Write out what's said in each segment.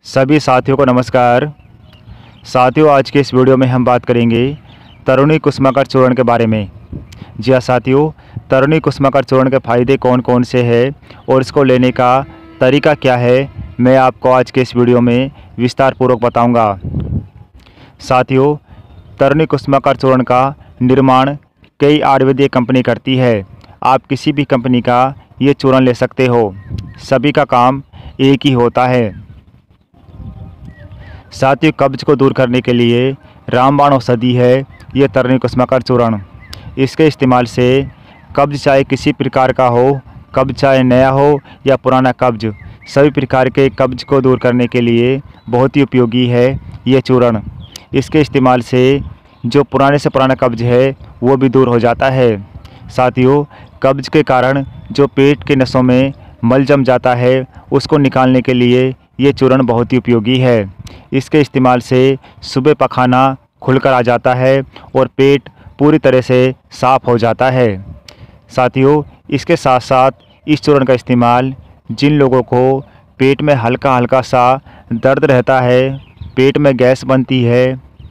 सभी साथियों को नमस्कार। साथियों, आज के इस वीडियो में हम बात करेंगे तरूणी कुसुमाकर चूर्ण के बारे में। जी हाँ साथियों, तरूणी कुसुमाकर चूर्ण के फ़ायदे कौन कौन से हैं और इसको लेने का तरीका क्या है, मैं आपको आज के इस वीडियो में विस्तार पूर्वक बताऊंगा। साथियों, तरूणी कुसुमाकर चूर्ण का निर्माण कई आयुर्वेदिक कंपनी करती है। आप किसी भी कंपनी का ये चूर्ण ले सकते हो, सभी का काम एक ही होता है। साथियों, कब्ज को दूर करने के लिए रामबाण औषधि है ये तरूणी कुसुमाकर चूर्ण। इसके इस्तेमाल से कब्ज चाहे किसी प्रकार का हो, कब्ज चाहे नया हो या पुराना कब्ज, सभी प्रकार के कब्ज को दूर करने के लिए बहुत ही उपयोगी है ये चूर्ण। इसके इस्तेमाल से जो पुराने से पुराना कब्ज है वो भी दूर हो जाता है। साथियों, कब्ज के कारण जो पेट के नसों में मल जम जाता है उसको निकालने के लिए ये चूर्ण बहुत ही उपयोगी है। इसके इस्तेमाल से सुबह पखाना खुलकर आ जाता है और पेट पूरी तरह से साफ़ हो जाता है। साथियों, इसके साथ साथ इस चूर्ण का इस्तेमाल जिन लोगों को पेट में हल्का हल्का सा दर्द रहता है, पेट में गैस बनती है,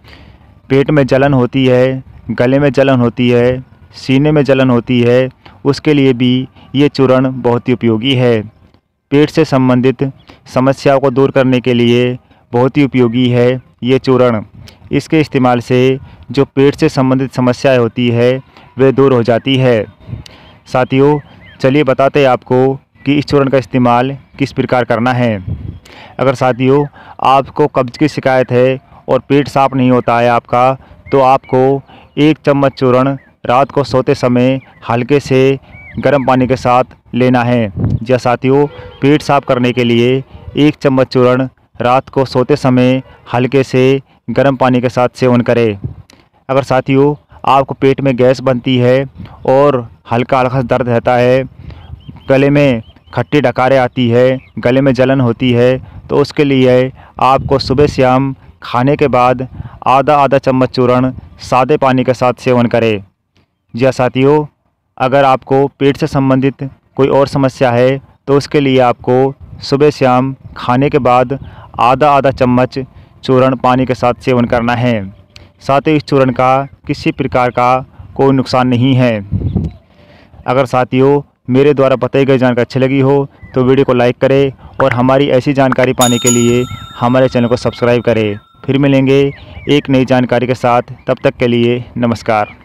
पेट में जलन होती है, गले में जलन होती है, सीने में जलन होती है, उसके लिए भी ये चूर्ण बहुत ही उपयोगी है। पेट से संबंधित समस्याओं को दूर करने के लिए बहुत ही उपयोगी है ये चूर्ण। इसके इस्तेमाल से जो पेट से संबंधित समस्याएं होती है वे दूर हो जाती है। साथियों, चलिए बताते हैं आपको कि इस चूर्ण का इस्तेमाल किस प्रकार करना है। अगर साथियों आपको कब्ज की शिकायत है और पेट साफ़ नहीं होता है आपका, तो आपको 1 चम्मच चूर्ण रात को सोते समय हल्के से गर्म पानी के साथ लेना है। जी साथियों, पेट साफ़ करने के लिए 1 चम्मच चूर्ण रात को सोते समय हल्के से गर्म पानी के साथ सेवन करें। अगर साथियों आपको पेट में गैस बनती है और हल्का हल्का दर्द रहता है, गले में खट्टी डकारें आती है, गले में जलन होती है, तो उसके लिए आपको सुबह शाम खाने के बाद आधा चम्मच चूर्ण सादे पानी के साथ सेवन करें। जी साथियों, अगर आपको पेट से संबंधित कोई और समस्या है तो उसके लिए आपको सुबह शाम खाने के बाद आधा चम्मच चूर्ण पानी के साथ सेवन करना है। साथ ही इस चूर्ण का किसी प्रकार का कोई नुकसान नहीं है। अगर साथियों मेरे द्वारा बताई गई जानकारी अच्छी लगी हो तो वीडियो को लाइक करें और हमारी ऐसी जानकारी पाने के लिए हमारे चैनल को सब्सक्राइब करें। फिर मिलेंगे एक नई जानकारी के साथ, तब तक के लिए नमस्कार।